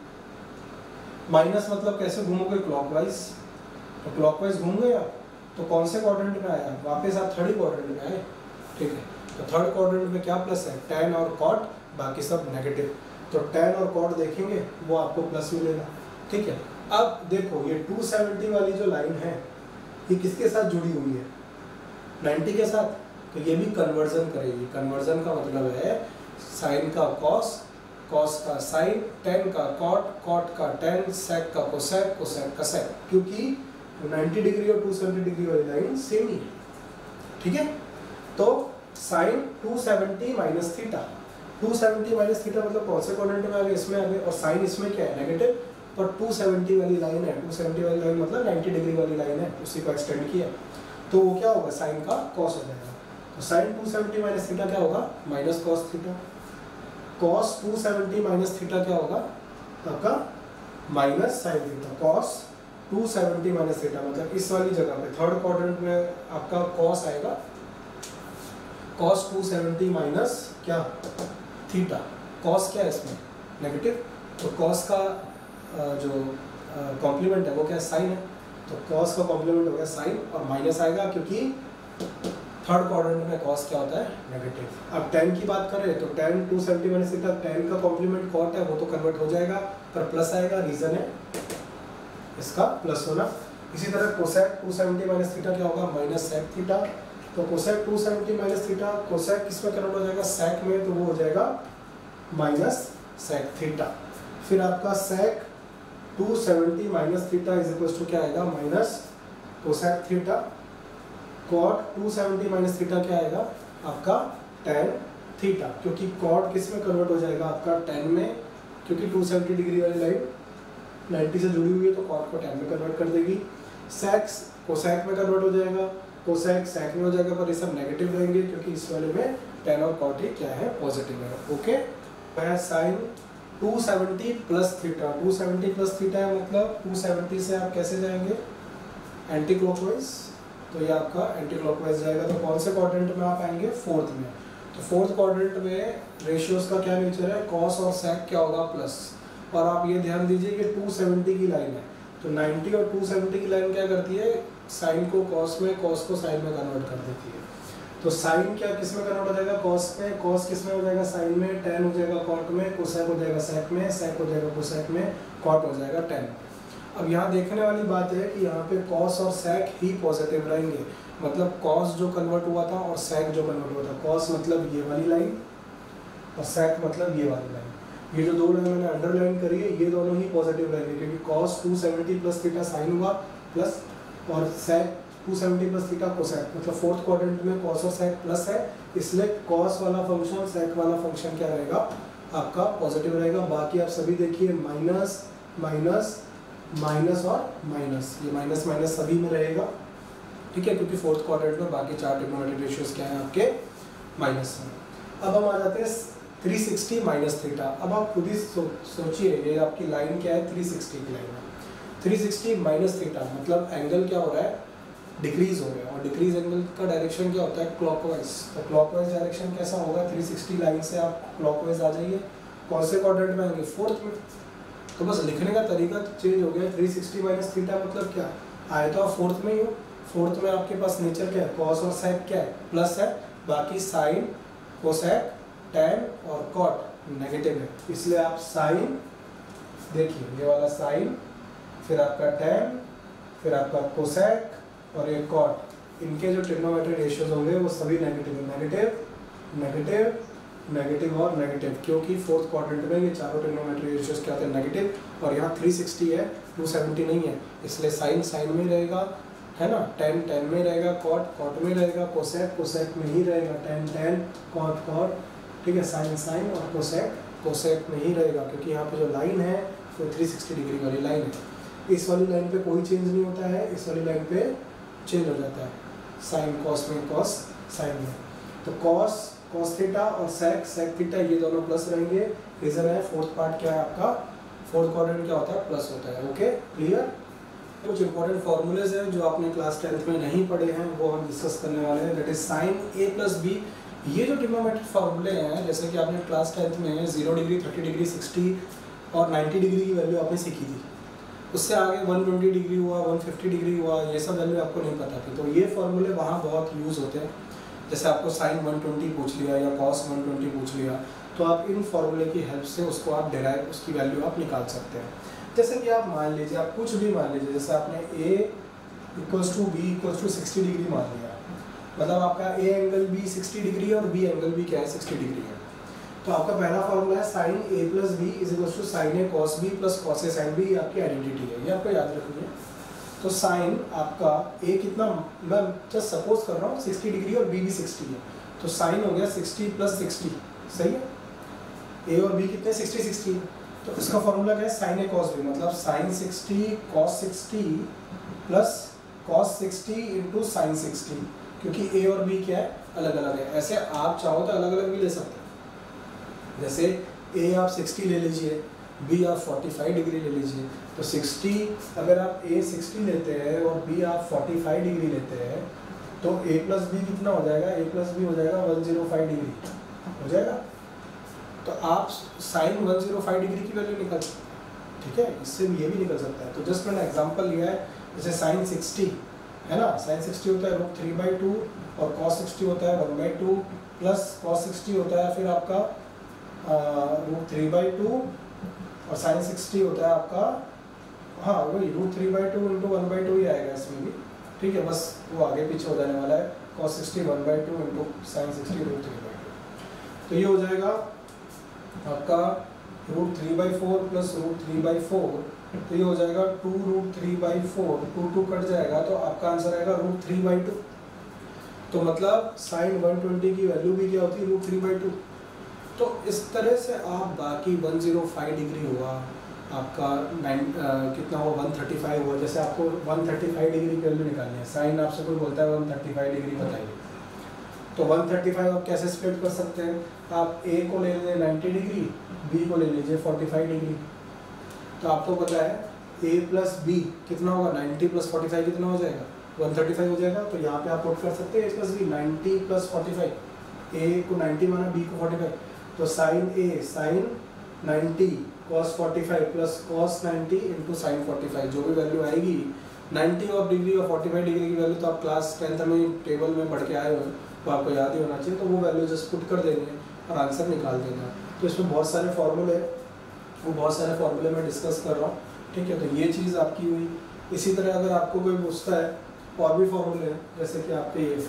माइनस मतलब कैसे घूमोगे, क्लॉकवाइज। तो क्लॉकवाइज घूम गए आप, तो कौन से क्वाड्रेंट में आया, वापस आप थर्ड क्वाड्रेंट में आए। ठीक है, तो थर्ड क्वाड्रेंट में क्या प्लस है, टेन और कॉट, बाकी सब नेगेटिव। तो टेन और कॉट देखेंगे वो आपको प्लस मिलेगा। ठीक है, अब देखो ये टू सेवेंटी वाली जो लाइन है ये किसके साथ जुड़ी हुई है, नाइन्टी के साथ। तो ये भी कन्वर्जन करेगी। कन्वर्जन का मतलब है साइन का कॉस, कॉस का साइन, टेन का कॉट, कॉट का टेन, सेक का कोसेक, कोसेक का सेक, क्योंकि नाइन्टी डिग्री और टू सेवेंटी डिग्री वाली लाइन सेम ही है। ठीक है, तो sine two seventy minus theta, two seventy minus theta मतलब कौन से क्वाड्रेंट में आ गए, इसमें आ गए। और साइन इसमें क्या है, नेगेटिव। पर टू सेवेंटी वाली लाइन है, टू सेवेंटी वाली लाइन मतलब नाइन्टी डिग्री वाली लाइन है, उसी को एक्सटेंड किया तो वो क्या होगा, साइन का कॉस हो जाएगा। तो sine two seventy minus theta क्या होगा, minus cos theta. Cos two seventy minus theta क्या होगा आपका, minus sine theta. Cos two seventy minus theta मतलब इस वाली जगह पे थर्ड क्वाड्रेंट में आपका कॉस आएगा, कॉस टू सेवेंटी माइनस क्या थीटा। कॉस क्या है इसमें, नेगेटिव। तो कॉस का जो कॉम्प्लीमेंट है वो क्या, साइन है। तो कॉस का कॉम्प्लीमेंट हो गया साइन, और माइनस आएगा क्योंकि थर्ड क्वाड्रेंट में कॉस क्या होता है, नेगेटिव। अब टेन की बात करें तो tan two seventy minus theta, tan का कॉम्प्लीमेंट कॉट है वो तो कन्वर्ट हो जाएगा, पर प्लस आएगा, रीजन है इसका प्लस होना। इसी तरह cosec two seventy minus theta क्या होगा, माइनस सेक थीटा। तो cosec two seventy minus theta, cosec किस में कन्वर्ट हो जाएगा, सेक में, तो वो हो जाएगा माइनस सेक थीटा। फिर आपका sec two seventy minus theta is equal to क्या आएगा, minus cosec theta. Cot two seventy minus theta क्या आएगा आपका, टेन थीटा, क्योंकि कॉट किस में कन्वर्ट हो जाएगा आपका, टेन में, क्योंकि टू सेवेंटी डिग्री वाली लाइन नाइन्टी से जुड़ी हुई है तो कॉट को टेन में कन्वर्ट कर देगी। सेक्स कोसेक में कन्वर्ट हो जाएगा, कोसेक सेक में हो जाएगा, पर ये सब नेगेटिव रहेंगे क्योंकि इस वाले में टेन और कॉट ही क्या है, पॉजिटिव है। ओके, है sine two seventy plus theta, two seventy plus theta है मतलब टू सेवेंटी से आप कैसे जाएंगे, एंटी क्लॉकवाइज। तो ये आपका एंटी क्लॉकवाइज जाएगा। तो कौन से क्वाड्रेंट में आप आएंगे, फोर्थ में। तो फोर्थ क्वाड्रेंट में रेशियोज का क्या नेचर है, कॉस और सेक क्या होगा, प्लस। और आप ये ध्यान दीजिए कि टू सेवेंटी की लाइन है, तो नाइन्टी और टू सेवेंटी की लाइन क्या करती है, साइन को कॉस में, कॉस को साइन में कन्वर्ट कर देती है। तो साइन क्या किस में कन्वर्ट हो जाएगा, कॉस में, कॉस किस में हो जाएगा, साइन में, टेन हो जाएगा कॉट में, कोसेक हो जाएगा सेक में, सेक हो जाएगा कोसेक में, कॉट हो जाएगा टेन। अब यहाँ देखने वाली बात है कि यहाँ पे कॉस और सेक ही पॉजिटिव रहेंगे, मतलब कॉस जो कन्वर्ट हुआ था और सेक जो कन्वर्ट हुआ था। कॉस मतलब ये वाली लाइन और सेक मतलब ये वाली लाइन। ये जो दो लाइन मैंने अंडरलाइन करी है ये दोनों ही पॉजिटिव रहेंगे, क्योंकि cos two seventy plus theta sine हुआ प्लस, और sec two seventy plus theta cosec, मतलब फोर्थ क्वाड्रेंट में कॉस और सेक प्लस है, इसलिए कॉस वाला फंक्शन सेक वाला फंक्शन क्या रहेगा आपका, पॉजिटिव रहेगा। बाकी आप सभी देखिए माइनस माइनस माइनस और माइनस, ये माइनस माइनस सभी में रहेगा। ठीक है, क्योंकि फोर्थ क्वाड्रेंट में बाकी चार ट्रिग्नोमेट्रिक रेशियोज क्या हैं आपके, माइनस में। अब हम आ जाते हैं थ्री सिक्सटी माइनस थीटा। अब आप खुद ही सो, सोचिए ये आपकी लाइन क्या है, थ्री सिक्सटी की लाइन है। थ्री सिक्सटी माइनस थीटा मतलब एंगल क्या हो रहा है, डिक्रीज हो गया, और डिक्रीज एंगल का डायरेक्शन क्या होता है, क्लॉकवाइज। तो क्लॉकवाइज डायरेक्शन कैसा होगा, थ्री सिक्सटी लाइन से आप क्लॉकवाइज आ जाइए। कौन से क्वाड्रेंट में आएंगे, फोर्थ में। तो बस लिखने का तरीका चेंज हो गया, थ्री सिक्सटी माइनस थीटा मतलब क्या, आए तो आप फोर्थ में ही हो। फोर्थ में आपके पास नेचर क्या है, कॉस और सेक क्या है, प्लस है, बाकी साइन कोसेक टेन और कॉट नेगेटिव है, इसलिए आप साइन देखिए ये वाला साइन, फिर आपका टेन, फिर आपका कोसेक और एक कॉट, इनके जो ट्रिग्नोमेट्रिक रेशियोज होंगे वो सभी नेगेटिव है, नेगेटिव नेगेटिव, नेगेटिव और नेगेटिव, क्योंकि फोर्थ क्वाड्रेंट में ये चारों ट्रिग्नोमेट्री रेशियोज क्या होते हैं, नेगेटिव, और यहाँ थ्री सिक्सटी है, टू सेवेंटी नहीं है, इसलिए साइन साइन में रहेगा, है ना, टेन टेन में रहेगा, कॉट कॉट में रहेगा, कोसेक कोसेक में ही रहेगा, टेन टेन, कॉट कॉट, ठीक है, साइन साइन, और कोसेक कोसेक में ही रहेगा, क्योंकि यहाँ पे जो लाइन है वो थ्री सिक्सटी डिग्री वाली लाइन है। इस वाली लाइन पे कोई चेंज नहीं होता है, इस वाली लाइन पे चेंज हो जाता है, साइन कॉस में, कॉस साइन में। तो कॉस कॉस थीटा और सेक सेक थीटा ये दोनों प्लस रहेंगे। रीजन है फोर्थ पार्ट क्या है आपका, फोर्थ क्वाड्रेंट क्या होता है, प्लस होता है। Okay, clear. कुछ इंपॉर्टेंट फॉर्मूलेज हैं जो आपने क्लास टेंथ में नहीं पढ़े हैं, वो हम डिस्कस करने वाले हैं। That is sine A plus B. ये जो ट्रिग्नोमेट्रिक फॉर्मूले हैं, जैसे कि आपने क्लास टेंथ में zero degree, thirty degree, sixty और नाइन्टी डिग्री की वैल्यू आपने सीखी थी। उससे आगे वन ट्वेंटी डिग्री हुआ, वन फिफ्टी डिग्री हुआ, ये सब वैल्यू आपको नहीं पता थी। तो ये फॉर्मूले वहाँ बहुत यूज़ होते हैं। जैसे आपको साइन वन ट्वेंटी पूछ लिया या कॉस वन ट्वेंटी पूछ लिया, तो आप इन फॉर्मूले की हेल्प से उसको आप डिराइव, उसकी वैल्यू आप निकाल सकते हैं। जैसे कि आप मान लीजिए, आप कुछ भी मान लीजिए, जैसे आपने A equals to B equals to sixty degree मान लिया, मतलब आपका A angle B sixty degree है और बी एंगल भी क्या है, सिक्सटी डिग्री है। तो आपका पहला फॉर्मूला है sine A plus B is equals to sine A cos B plus cos A sine B. ये आपकी आइडेंटिटी है, ये आपको याद रखनी है। तो साइन आपका ए कितना, मैं जस्ट सपोज कर रहा हूँ सिक्सटी डिग्री और बी भी सिक्सटी है, तो साइन हो गया सिक्सटी प्लस सिक्सटी, सही है। ए और बी कितने, सिक्सटी सिक्सटी है। तो इसका फॉर्मूला क्या है, साइन ए कॉस बी, मतलब sine sixty cos sixty plus cos sixty into sine sixty, क्योंकि ए और बी क्या है, अलग अलग है। ऐसे आप चाहो तो अलग अलग भी ले सकते हैं। जैसे ए आप सिक्सटी ले लीजिए, बी आप फोर्टी फाइव डिग्री ले लीजिए। तो सिक्सटी, अगर आप ए सिक्सटी लेते हैं और बी आप फोर्टी फाइव डिग्री लेते हैं, तो ए प्लस बी कितना हो जाएगा, ए प्लस बी हो जाएगा वन जीरो फाइव डिग्री हो जाएगा। तो आप sine one zero five degree की वैल्यू निकल, ठीक है, इससे भी ये भी निकल सकता है। तो जस्ट मैंने एग्जांपल लिया है, जैसे साइन सिक्सटी है ना, साइन सिक्सटी होता है रूट थ्री बाई टू और कॉस सिक्सटी होता है one by two plus cos sixty होता है फिर आपका रूट थ्री बाई टू और साइन सिक्सटी होता है आपका, हाँ वही root three by two into one by two ही आएगा इसमें भी, ठीक है, बस वो आगे पीछे हो जाने वाला है। Cos sixty one by two into sine sixty root three by two, तो ये हो जाएगा आपका root three by four plus root three by four, तो ये हो जाएगा two root three by four, two two cut जाएगा, तो आपका आंसर आएगा रूट थ्री बाई टू। तो मतलब साइन वन ट्वेंटी की वैल्यू भी क्या होती है, रूट थ्री बाई टू। तो इस तरह से आप बाकी वन जीरो फाइव डिग्री हुआ आपका, नाइन कितना हुआ, वन थर्टी फाइव हुआ। जैसे आपको वन थर्टी फाइव डिग्री की वैल्यू निकालनी है, साइन आपसे कोई बोलता है वन थर्टी फाइव डिग्री बताइए, तो वन थर्टी फाइव आप कैसे स्प्लिट कर सकते हैं, आप ए को ले लीजिए नाइन्टी डिग्री, बी को ले लीजिए फोर्टी फाइव डिग्री। तो आपको पता है ए प्लस बी कितना होगा, नाइन्टी प्लस फोर्टी फाइव कितना हो जाएगा, वन थर्टी फाइव हो जाएगा। तो यहाँ पे आप पुट कर सकते हैं A plus B, ninety plus forty five, A को नाइन्टी माना, बी को फोर्टी फाइव, तो sine A sine ninety cos forty five plus cos ninety into sine forty five, जो भी वैल्यू आएगी नाइन्टी और डिग्री और फोर्टी फाइव डिग्री की वैल्यू तो आप क्लास टेंथ में टेबल में पढ़ के आए हो, तो आपको याद ही होना चाहिए। तो वो वैल्यू जस्ट पुट कर देंगे और आंसर निकाल देना। तो इसमें बहुत सारे फॉर्मूले, वो बहुत सारे फॉर्मूले मैं डिस्कस कर रहा हूँ, ठीक है। तो ये चीज़ आपकी हुई। इसी तरह अगर आपको कोई पूछता है और भी फॉर्मूले हैं, जैसे कि आपके ये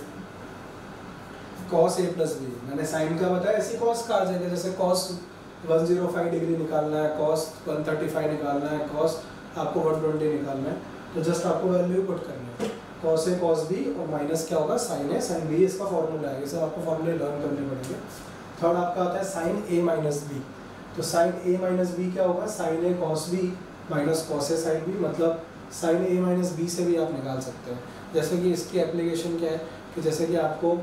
कॉस ए प्लस बी, मैंने साइन का बताया, ऐसी कॉस का आ जाएगा। जैसे cos one zero five degree निकालना है, कॉस वन थर्टी फाइव निकालना है, कॉस आपको वन ट्वेंटी निकालना है, तो जस्ट आपको वैल्यू पुट करनी है, कॉस ए कॉस बी और माइनस क्या होगा, साइन ए साइन बी, इसका फॉर्मूला है। ये सब आपको फॉर्मूले लर्न करने पड़ेंगे। थर्ड आपका आता है साइन ए माइनस बी, तो साइन ए माइनस बी क्या होगा, sine A cos B minus cos A sine B, मतलब साइन ए माइनस बी से भी आप निकाल सकते हैं। जैसे कि इसकी एप्लीकेशन क्या है कि जैसे कि आपको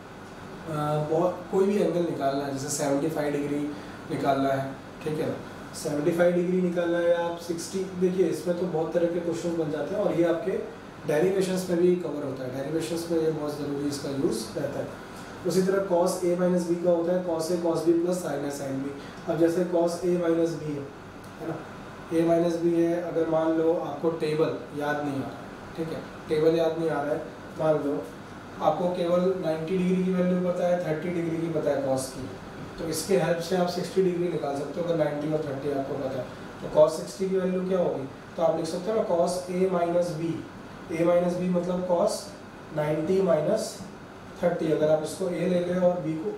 बहुत कोई भी एंगल निकालना है, जैसे सेवेंटी फाइव डिग्री निकालना है, ठीक है, सेवेंटी फाइव डिग्री निकालना है, आप सिक्सटी, देखिए इसमें तो बहुत तरह के क्वेश्चन बन जाते हैं और ये आपके डेरिवेशंस में भी कवर होता है। डेरिवेशंस में ये बहुत ज़रूरी इसका यूज़ रहता है। उसी तरह कॉस ए माइनस बी का होता है cos A cos B plus sine A sine B. अब जैसे कॉस ए माइनस बी है है ना, ए माइनस बी है, अगर मान लो आपको टेबल याद नहीं आ रहा है, ठीक है, टेबल याद नहीं आ रहा है, मान लो आपको केवल नाइन्टी डिग्री की वैल्यू पता है, थर्टी डिग्री की पता है कॉस की, तो इसके हेल्प से आप सिक्सटी डिग्री निकाल सकते हो अगर नाइन्टी और थर्टी आपको पता है। तो कॉस सिक्सटी की वैल्यू क्या होगी, तो आप लिख सकते हो ना cos A minus B, A minus B मतलब कॉस नाइन्टी माइनस थर्टी। अगर आप इसको ए ले लें और बी को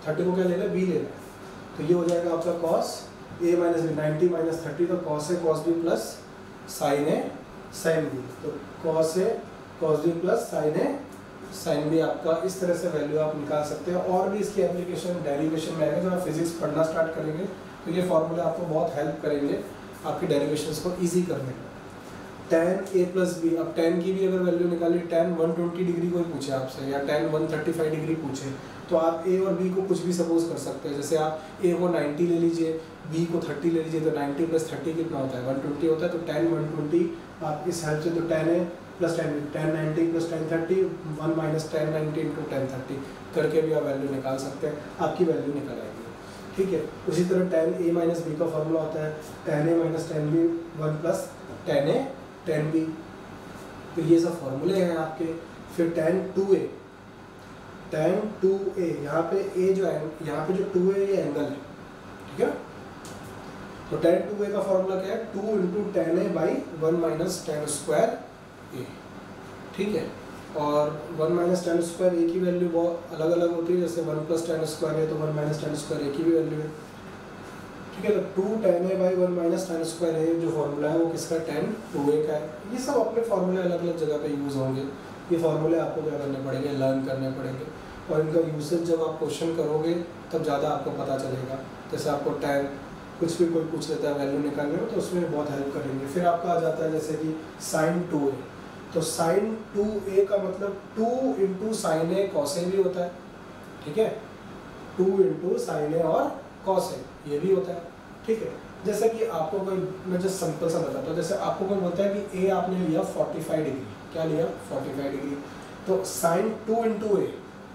थर्टी को क्या लेना है, बी लेना है, तो ये हो जाएगा आपका cos A minus B, ninety minus thirty, तो cos A cos B plus sine A sine B, तो cos A cos B plus sine A sine B आपका इस तरह से वैल्यू आप निकाल सकते हैं। और भी इसकी एप्लीकेशन डेरिवेशन में आएगा, जब आप फिजिक्स पढ़ना स्टार्ट करेंगे तो ये फॉर्मूले आपको बहुत हेल्प करेंगे आपकी डेरिवेशंस को ईजी करने में। टेन ए प्लस बी, अब टेन की भी अगर वैल्यू निकाली, टेन वन ट्वेंटी डिग्री कोई पूछे आपसे या tan one thirty five degree पूछे, तो आप ए और बी को कुछ भी सपोज कर सकते हैं। जैसे आप ए को नाइन्टी ले लीजिए, बी को थर्टी ले लीजिए, तो नाइन्टी प्लस थर्टी कितना होता है, वन ट्वेंटी होता है, तो टेन वन ट्वेंटी आप इस हेल्प से, तो tan A plus tan tan ninety plus tan thirty, one minus tan ninety into tan thirty करके भी आप वैल्यू निकाल सकते हैं, आपकी वैल्यू निकल आएगी। ठीक है, उसी तरह टेन ए माइनस बी का फॉर्मूला होता है tan A minus tan B one plus tan A tan B, तो ये सब फॉर्मूले हैं आपके। फिर tan two A, tan two A, यहाँ पे ए जो है, यहाँ पे जो टू ए ये एंगल है, ठीक है, तो टेन टू ए का फॉर्मूला क्या है, two into tan A by one minus tan square A, ठीक है। और one minus tan square A की वैल्यू बहुत अलग अलग होती है, जैसे वन प्लस टेन स्क्वायर है तो one minus tan square A की भी वैल्यू है, ठीक है। तो two tan A by one minus tan square A जो फॉर्मूला है वो किसका, टेन टू ए का है। ये सब अपने फॉर्मूले अलग अलग जगह पे यूज़ होंगे, ये फॉर्मूले आपको क्या करने पड़ेंगे, लर्न करने पड़ेंगे, और इनका यूसेज जब आप क्वेश्चन करोगे तब ज़्यादा आपको पता चलेगा। जैसे आपको टेन कुछ भी कोई पूछ लेता है वैल्यू निकालने में, तो उसमें बहुत हेल्प करेंगे। फिर आपका आ जाता है जैसे कि साइन टू ए, तो साइन टू ए का मतलब two into sine A cos A भी होता है, ठीक है, टू इंटू साइन ए और कॉस ए ये भी होता है, ठीक है। जैसे कि आपको कोई, मैं जस्ट सिंपल सा बताता हूँ, जैसे आपको कोई बोलता है कि ए आपने लिया फोर्टी फाइव डिग्री, क्या लिया फोर्टी फाइव डिग्री, तो sine two into A,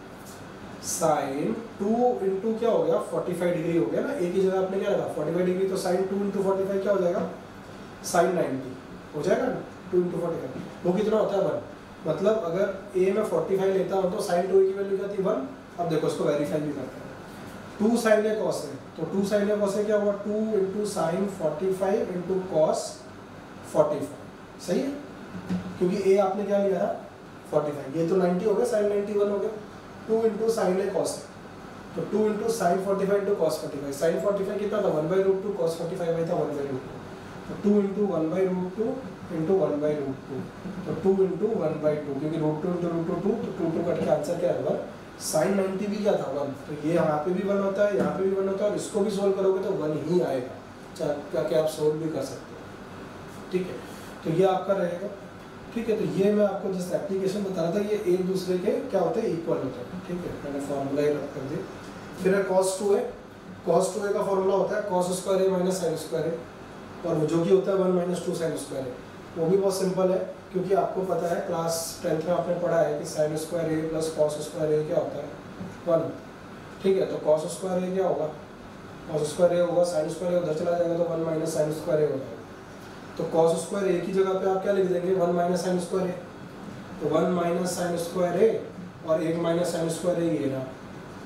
sine two into क्या हो गया फोर्टी फाइव डिग्री हो गया ना, ए की जगह आपने क्या रखा फोर्टी फाइव डिग्री, तो sine two into forty five क्या हो जाएगा, साइन नाइन्टी हो जाएगा ना, टू इंटू फोर्टी फाइव वो कितना होता है, वन। मतलब अगर ए में फोर्टी फाइव लेता हूँ तो साइन टू ए की वैल्यू क्या थी, वन। अब देखो इसको वेरीफाई भी करते हैं, two sine A cos A, तो two sine A cos A क्या हुआ, two into sine forty five into cos forty five, सही है, क्योंकि ए आपने क्या लिया था फोर्टी फाइव, ये तो नाइन्टी हो गया, साइन नाइन्टी वन हो गया, two into sine A cos A, तो two into sine forty five into cos forty five, sine forty five कितना था, one by root two, cos forty five था वन बाई रूट टू, तो two into one by root two into one by root two, तो two into one by two, क्योंकि root two into root two two, तो two two cut के answer क्या है, one. Sine ninety भी क्या था, वन, तो ये यहाँ पे भी वन होता है, यहाँ पे भी वन होता है, और इसको भी सोल्व करोगे तो वन ही आएगा, चाहे क्या क्या आप सोल्व भी कर सकते हो, ठीक है। तो ये आपका रहेगा, ठीक है। तो ये मैं आपको जस्ट एप्लीकेशन बता रहा था, ये एक दूसरे के क्या होते हैं, इक्वल होते हैं, ठीक है, मैंने फॉर्मूला ही रख कर दिया। फिर है cos two A, cos two A का फॉर्मूला होता है cos square A minus sine square A, और वो जो कि होता है one minus two sine square A, वो भी बहुत सिंपल है, क्योंकि आपको पता है क्लास टेंथ में आपने पढ़ा है कि sine square A plus cos square A क्या होता है, वन, ठीक है। तो कॉस स्क्वायर ए क्या होगा, कॉस स्क्वायर ए होगा, साइन स्क्वायर ए उधर चला जाएगा तो one minus sine square A हो जाएगा, तो कॉस स्क्वायर ए की जगह पे आप क्या लिख देंगे, one minus sine square A, तो one minus sine square A और एक माइनस साइन स्क्वायर ए ये रहा,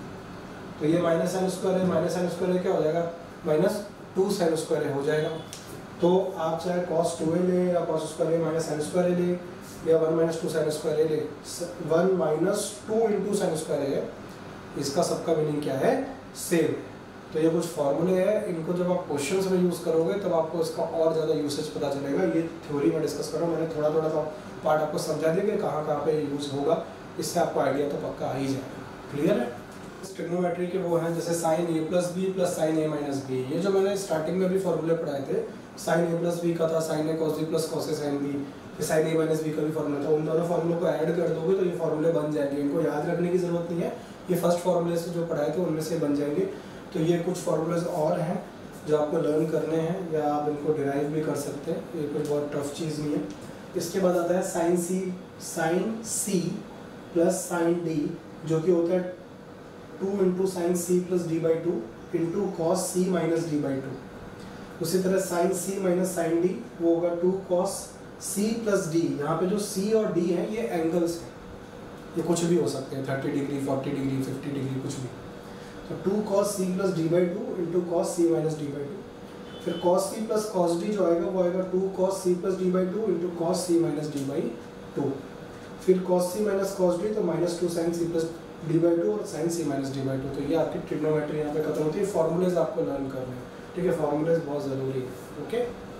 तो ये minus sine square A minus sine square A क्या हो जाएगा, minus two sine square A हो जाएगा। तो आप चाहे कॉस टू ए ले या cos square A minus sine square A ले या one minus two sine square A ले, one minus two into sine square A, इसका सबका मीनिंग क्या है, सेम। तो ये कुछ फॉर्मूले हैं, इनको जब आप क्वेश्चंस में यूज़ करोगे तब आपको इसका और ज़्यादा यूसेज पता चलेगा। ये थ्योरी में डिस्कस कर रहा हूँ, मैंने थोड़ा थोड़ा सा पार्ट आपको समझा दिया कि कहाँ कहाँ पे यूज़ होगा, इससे आपको आइडिया तो पक्का आ ही जाएगा। क्लियर है। ट्रिग्नोमेट्री के वो हैं जैसे sine A plus B plus sine A minus B, ये जो मैंने स्टार्टिंग में भी फॉर्मूले पढ़ाए थे, साइन ए प्लस बी का था sine A cos B plus cos A sine B, फिर साइन ए माइनस बी का भी फॉर्मूला था। उन दोनों फॉर्मूलों को ऐड कर दोगे तो ये फॉर्मूले बन जाएंगे, इनको याद रखने की ज़रूरत नहीं है, ये फर्स्ट फॉर्मूले से जो पढ़ाए थे उनमें से बन जाएंगे। तो ये कुछ फॉर्मूलेज और हैं जो आपको लर्न करने हैं या आप इनको डिराइव भी कर सकते हैं, ये कुछ बहुत टफ चीज़ नहीं है। इसके बाद आता है sine C, sine C plus sine D, जो कि होता है two into sine C plus D by two into cos C minus D by two. उसी तरह sine C minus sine D वो होगा two cos C plus D. यहाँ पे जो सी और डी है ये एंगल्स हैं, ये कुछ भी हो सकते हैं, thirty degree, forty degree, fifty degree, कुछ भी। तो two cos C plus D by two into cos C minus D by two. फिर cos C plus cos D जो आएगा वो आएगा two cos C plus D by two into cos C minus D by two. फिर cos C minus cos D तो minus two sine C plus D by two और sine C minus D by two. तो ये आपकी trigonometry यहाँ पे खत्म होती है। फॉर्मूलेज आपको लर्न करने हैं, ठीक है, फॉर्मूलेज बहुत ज़रूरी है। ओके।